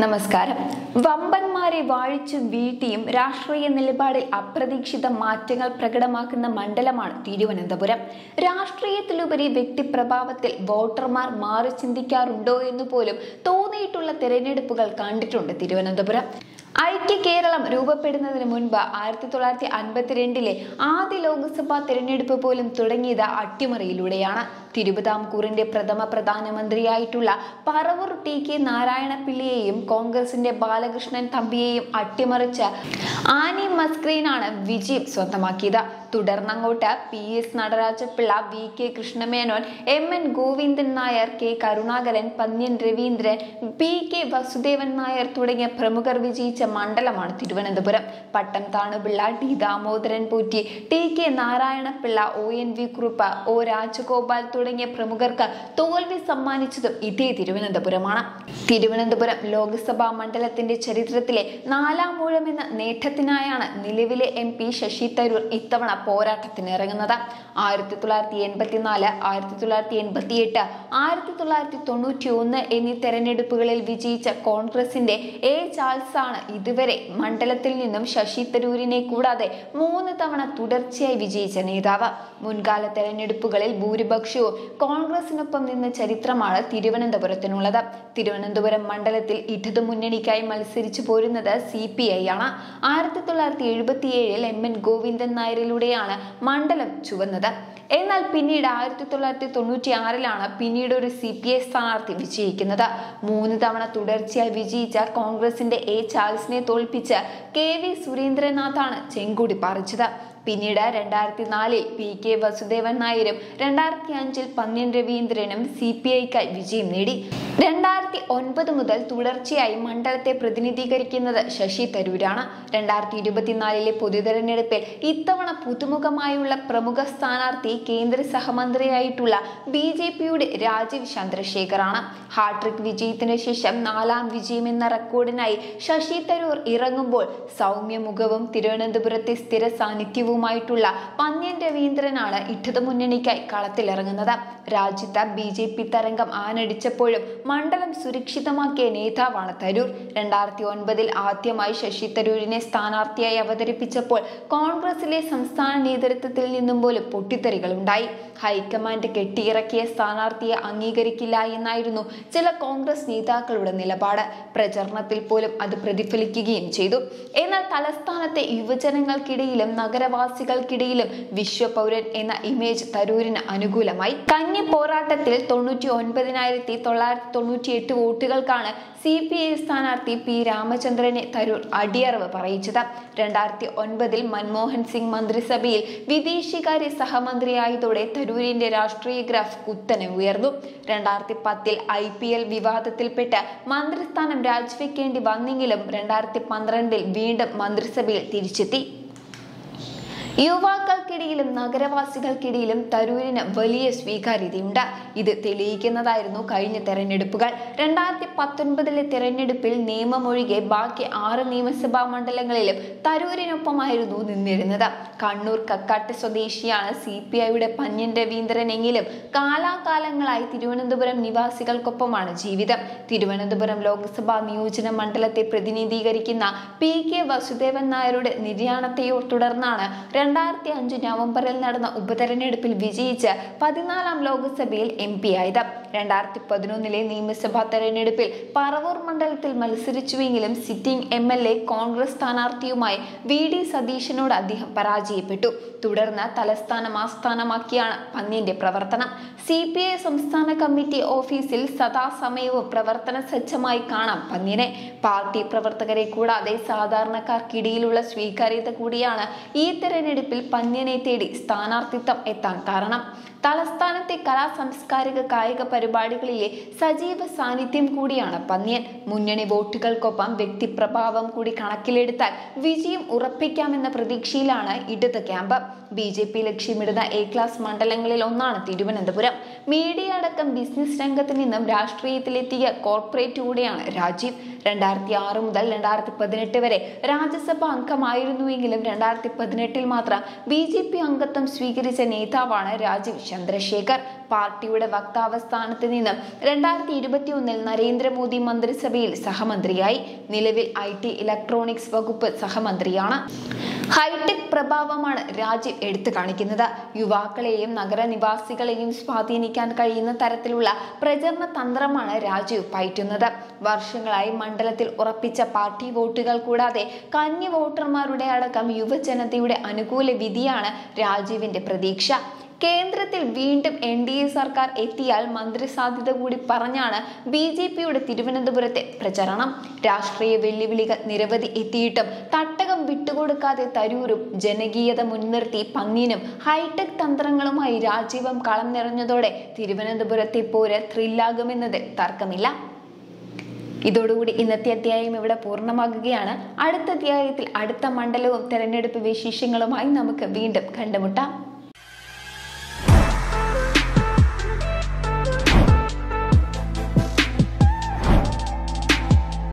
നമസ്കാരം. വമ്പന്മാരെ വാഴിച്ചും വീഴ്ത്തിയും രാഷ്ട്രീയ നിലപാടിൽ അപ്രതീക്ഷിത മാറ്റങ്ങൾ പ്രകടമാക്കുന്ന മണ്ഡലമാണ് തിരുവനന്തപുരം. രാഷ്ട്രീയത്തിലുപരി വ്യക്തിപ്രഭാവത്തിൽ വോട്ടർമാർ മാറി ചിന്തിക്കാറുണ്ടോ എന്ന് പോലും തോന്നിയിട്ടുള്ള തെരഞ്ഞെടുപ്പുകൾ കണ്ടിട്ടുണ്ട് തിരുവനന്തപുരം. ഐക്യ കേരളം രൂപപ്പെടുന്നതിന് മുൻപ് 1952 ആദ്യ ലോക്സഭാ തെരഞ്ഞെടുപ്പ് പോലും തുടങ്ങിയത് അട്ടിമറിയിലൂടെയാണ്. തിരുവിതാംകൂറിന്റെ പ്രഥമ പ്രധാനമന്ത്രിയായിട്ടുള്ള പറവൂർ ടി.കെ. നാരായണപിള്ളയെയും കോൺഗ്രസിന്റെ ബാലകൃഷ്ണൻ തമ്പിയെയും അട്ടിമറിച്ച് ആനി മസ്ക്രീനാണ് വിജയം സ്വന്തമാക്കിയത്. തുടർന്നങ്ങോട്ട് P S. Nataraja Pillai, V K. Krishna Menon, M N. Govindan Nair, K. Karunakaran, Pannian Raveendran, P K. Vasudevan Nair തുടങ്ങിയ പ്രമുഖർ വിജയിച്ച മണ്ഡലമാണ് Thiruvananthapuram. Pattom Thanu Pillai, T. Damodaran Potti, T K. Narayana Pillai, O N V. Kurup, O. Rajagopal തുടങ്ങിയ പ്രമുഖർക്ക് തോൽവി സമ്മാനിച്ചതും ഇതേ തിരുവനന്തപുരമാണ്. തിരുവനന്തപുരം ലോക്സഭാ മണ്ഡലത്തിന്റെ ചരിത്രത്തിലെ 4ാം ഊഴമെന്ന നേട്ടത്തിനായാണ് നിലവിലെ എം.പി. ശശി തരൂർ ഇത്തവണ പോരാട്ടത്തിനിറങ്ങുന്നത്. 1984, 1988, 1991 എന്നീ തെരഞ്ഞെടുപ്പുകളിൽ വിജയിച്ച കോൺഗ്രസിന്റെ എ. ചാൾസാണ് ഇതുവരെ മണ്ഡലത്തിൽ നിന്നും ശശി തരൂരിനെ കൂടാതെ 3 തവണ തുടർച്ചയായി വിജയിച്ച നേതാവ്. മുൻകാല തെരഞ്ഞെടുപ്പുകളിൽ ഭൂരിപക്ഷവും കോൺഗ്രസിനൊപ്പം നിന്ന ചരിത്രമാണ് തിരുവനന്തപുരത്തിനുള്ളത്. തിരുവനന്തപുരം മണ്ഡലത്തിൽ ഇടതുമുന്നണിക്കായി മത്സരിച്ചു പോരുന്നത് CPI ആണ്. 1977 എം.എൻ. ഗോവിന്ദൻ നായരിലൂടെയാണ് മണ്ഡലം ചുവന്നത്. എന്നാൽ പിന്നീട് 1996 പിന്നീട് ഒരു CPI സ്ഥാനാർത്ഥി വിജയിക്കുന്നത്. 3 തവണ തുടർച്ചയായി വിജയിച്ച കോൺഗ്രസിന്റെ എ. ചാൾസിനെ തോൽപ്പിച്ച് KV സുരേന്ദ്രനാഥാണ് ചെങ്കൊടി പാറിച്ചത്. പിന്നീട് 2004 പി.കെ. വസുദേവൻ നായരും 2005 പന്ന്യൻ രവീന്ദ്രനും CPIക്കായി വിജയം നേടി. 2009 മുതൽ തുടർച്ചയായി മണ്ഡലത്തെ പ്രതിനിധീകരിക്കുന്നത് ശശി തരൂരാണ്. 2024 പൊതുതെരഞ്ഞെടുപ്പിൽ ഇത്തവണ പുതുമുഖമായുള്ള പ്രമുഖ സ്ഥാനാർത്ഥി കേന്ദ്ര സഹമന്ത്രിയായിട്ടുള്ള BJPയുടെ രാജീവ് ചന്ദ്രശേഖറാണ്. ഹാട്രിക് വിജയത്തിന് ശേഷം 4ാം വിജയമെന്ന റെക്കോർഡിനായി ശശി തരൂർ ഇറങ്ങുമ്പോൾ സൗമ്യമുഖവും തിരുവനന്തപുരത്തെ സ്ഥിര സാന്നിധ്യവുമായിട്ടുള്ള പന്ന്യൻ രവീന്ദ്രനാണ് ഇടതുമുന്നണിക്കായി കളത്തിലിറങ്ങുന്നത്. രാജ്യത്ത് BJP തരംഗം ആനടിച്ചപ്പോഴും മണ്ഡലം സുരക്ഷിതമാക്കിയ നേതാവാണ് തരൂർ. 2009 ആദ്യമായി ശശി തരൂരിനെ സ്ഥാനാർത്ഥിയായി അവതരിപ്പിച്ചപ്പോൾ കോൺഗ്രസിലെ സംസ്ഥാന നേതൃത്വത്തിൽ നിന്നും പോലും പൊട്ടിത്തെറികളുണ്ടായി. ഹൈക്കമാൻഡ് കെട്ടിയിറക്കിയ സ്ഥാനാർത്ഥിയെ അംഗീകരിക്കില്ല എന്നായിരുന്നു ചില കോൺഗ്രസ് നേതാക്കളുടെ നിലപാട്. പ്രചരണത്തിൽ പോലും അത് പ്രതിഫലിക്കുകയും ചെയ്തു. എന്നാൽ തലസ്ഥാനത്തെ യുവജനങ്ങൾക്കിടയിലും നഗരവാസികൾക്കിടയിലും വിശ്വപൗരൻ എന്ന ഇമേജ് തരൂരിന് അനുകൂലമായി. കന്നി പോരാട്ടത്തിൽ 99,998 വോട്ടുകൾക്കാണ് CPI സ്ഥാനാർത്ഥി P. രാമചന്ദ്രനെ തരൂർ അടിയറവ് പറയിച്ചത്. 2009 മൻമോഹൻ സിംഗ് മന്ത്രിസഭയിൽ വിദേശകാര്യ സഹമന്ത്രിയായതോടെ തരൂരിന്റെ രാഷ്ട്രീയ ഗ്രാഫ് കുത്തനെ ഉയർന്നു. 2010 IPL വിവാദത്തിൽപ്പെട്ട് മന്ത്രിസ്ഥാനം രാജിവെക്കേണ്ടി വന്നെങ്കിലും 2012 വീണ്ടും മന്ത്രിസഭയിൽ തിരിച്ചെത്തി. യുവാക്കൾക്കിടയിലും നഗരവാസികൾക്കിടയിലും തരൂരിന് വലിയ സ്വീകാര്യതയുണ്ട്. ഇത് തെളിയിക്കുന്നതായിരുന്നു കഴിഞ്ഞ തെരഞ്ഞെടുപ്പുകൾ. 2019 തെരഞ്ഞെടുപ്പിൽ നിയമമൊഴികെ ബാക്കി 6 നിയമസഭാ മണ്ഡലങ്ങളിലും തരൂരിനൊപ്പമായിരുന്നു നിന്നിരുന്നത്. കണ്ണൂർ കക്കാട്ട് സ്വദേശിയാണ് CPIയുടെ പന്ന്യൻ രവീന്ദ്രനെങ്കിലും കാലാകാലങ്ങളായി തിരുവനന്തപുരം നിവാസികൾക്കൊപ്പമാണ് ജീവിതം. തിരുവനന്തപുരം ലോക്സഭാ നിയോജന മണ്ഡലത്തെ പ്രതിനിധീകരിക്കുന്ന P.K. വസുദേവൻ നായരുടെ നിര്യാണത്തെയോ തുടർന്നാണ് 2005 നവംബറിൽ നടന്ന ഉപതെരഞ്ഞെടുപ്പിൽ വിജയിച്ച് 14ാം ലോക്സഭയിൽ MP ആയത്. 2011 നിയമസഭാ തെരഞ്ഞെടുപ്പിൽ പറവൂർ മണ്ഡലത്തിൽ മത്സരിച്ചുവെങ്കിലും സിറ്റിംഗ് MLA കോൺഗ്രസ് സ്ഥാനാർത്ഥിയുമായി VD സതീശനോട് അദ്ദേഹം പരാജയപ്പെട്ടു. തുടർന്ന് തലസ്ഥാനം ആസ്ഥാനമാക്കിയാണ് പന്ന്യന്റെ പ്രവർത്തനം. CPI സംസ്ഥാന കമ്മിറ്റി ഓഫീസിൽ സദാസമയവും പ്രവർത്തന സജ്ജമായി കാണാം പന്ന്യനെ. പാർട്ടി പ്രവർത്തകരെ കൂടാതെ സാധാരണക്കാർക്കിടയിലുള്ള സ്വീകാര്യത കൂടിയാണ് ഈ തെരഞ്ഞെടുപ്പിൽ പന്ന്യനെ തേടി സ്ഥാനാർത്ഥിത്വം എത്താൻ കാരണം. തലസ്ഥാനത്തെ കലാ സാംസ്കാരിക കായിക പരിപാടികളിലെ സജീവ സാന്നിധ്യം കൂടിയാണ് പന്ന്യൻ. മുന്നണി വോട്ടുകൾക്കൊപ്പം വ്യക്തിപ്രഭാവം കൂടി കണക്കിലെടുത്താൽ വിജയം ഉറപ്പിക്കാമെന്ന പ്രതീക്ഷയിലാണ് ഇടത് ക്യാമ്പ്. BJP ലക്ഷ്യമിടുന്ന A ക്ലാസ് മണ്ഡലങ്ങളിൽ ഒന്നാണ് തിരുവനന്തപുരം. മീഡിയ അടക്കം ബിസിനസ് രംഗത്ത് നിന്നും രാഷ്ട്രീയത്തിലെത്തിയ കോർപ്പറേറ്റ് കൂടിയാണ് രാജീവ്. 2006 മുതൽ 2018 വരെ രാജ്യസഭ അംഗമായിരുന്നുവെങ്കിലും 2018 മാത്രം BJP അംഗത്വം സ്വീകരിച്ച നേതാവാണ് രാജീവ് ചന്ദ്രശേഖർ. പാർട്ടിയുടെ വക്താവ് സ്ഥാനത്ത് നിന്നും 2021 നരേന്ദ്രമോദി മന്ത്രിസഭയിൽ സഹമന്ത്രിയായി. നിലവിൽ IT ഇലക്ട്രോണിക്സ് വകുപ്പ് സഹമന്ത്രിയാണ്. ഹൈടെക് പ്രഭാവമാണ് രാജീവ് എടുത്തു കാണിക്കുന്നത്. യുവാക്കളെയും നഗരനിവാസികളെയും സ്വാധീനിക്കാൻ കഴിയുന്ന തരത്തിലുള്ള പ്രചരണ തന്ത്രമാണ് രാജീവ് പയറ്റുന്നത്. വർഷങ്ങളായി മണ്ഡലത്തിൽ ഉറപ്പിച്ച പാർട്ടി വോട്ടുകൾ കൂടാതെ കന്നി വോട്ടർമാരുടെ അടക്കം യുവജനതയുടെ അനുകൂല വിധിയാണ് രാജീവിന്റെ പ്രതീക്ഷ. കേന്ദ്രത്തിൽ വീണ്ടും NDA സർക്കാർ എത്തിയാൽ മന്ത്രി സാധ്യത കൂടി പറഞ്ഞാണ് BJPയുടെ തിരുവനന്തപുരത്തെ പ്രചരണം. രാഷ്ട്രീയ വെല്ലുവിളികൾ നിരവധി എത്തിയിട്ടും തട്ടകം വിട്ടുകൊടുക്കാതെ തരൂരും ജനകീയത മുൻനിർത്തി പന്നിനും ഹൈടെക് തന്ത്രങ്ങളുമായി രാജീവും കളം നിറഞ്ഞതോടെ തിരുവനന്തപുരത്തെ പോര് ത്രില്ലാകുമെന്നതിൽ തർക്കമില്ല. ഇതോടുകൂടി ഇന്നത്തെ അധ്യായം ഇവിടെ പൂർണ്ണമാകുകയാണ്. അടുത്ത അധ്യായത്തിൽ അടുത്ത മണ്ഡലവും തെരഞ്ഞെടുപ്പ് വിശേഷങ്ങളുമായി നമുക്ക് വീണ്ടും കണ്ടുമുട്ടാം.